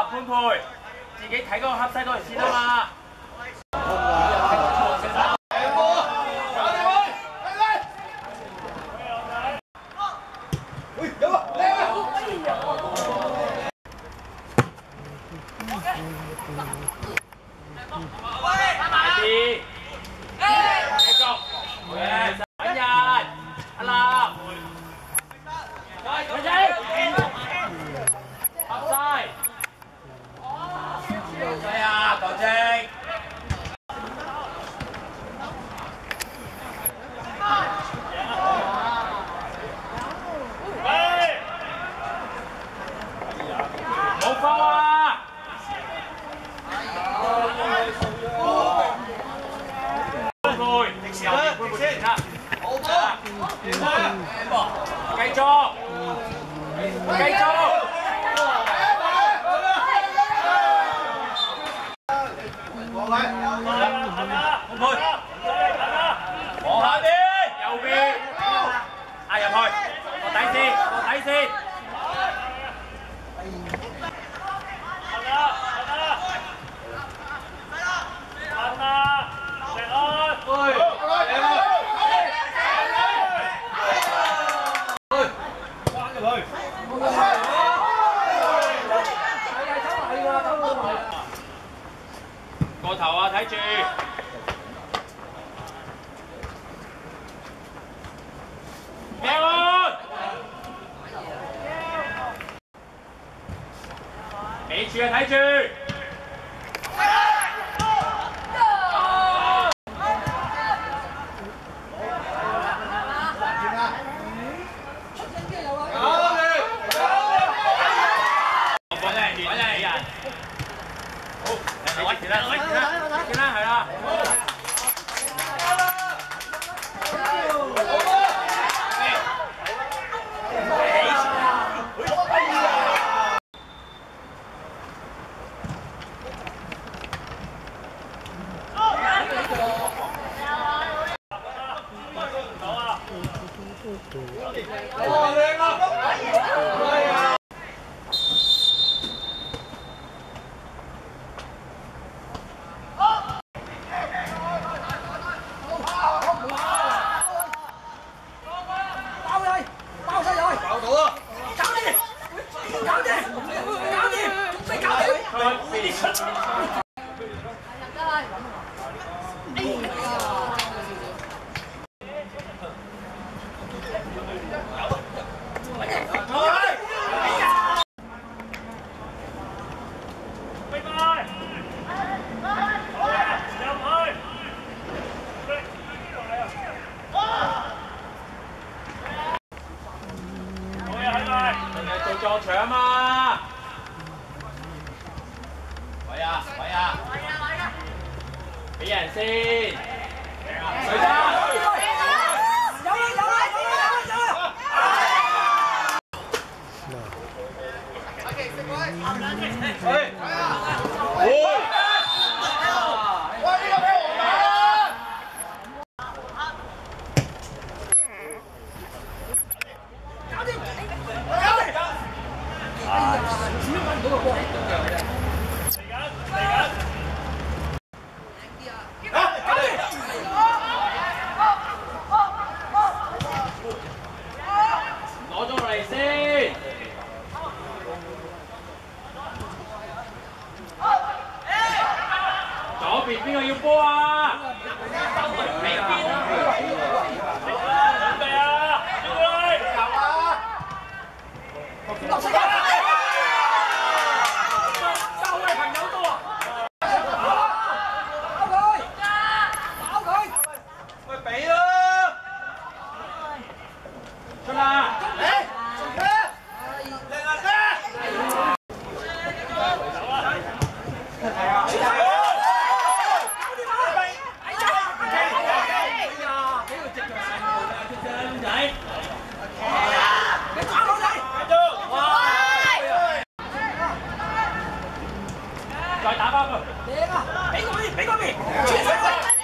潘培，自己睇嗰個黑西多嚟先啊嘛。大啲，繼續，好嘅，穩人，阿立，佢仔，合晒，係啊，球證。 冇放啊！潘培，停先啦，潘培停先啦，好波，繼續，繼續。潘培，往下邊，右邊，壓入去，落底線，落底線。 個頭啊，睇住。咩喎？尾柱啊，睇住。 做撞牆啊嘛！喂啊！俾人先，水爭。攞咗落嚟先。左邊邊個要波啊？俾邊啊？準備啊！準備！球啊！再打翻佢！俾嗰邊，俾嗰邊！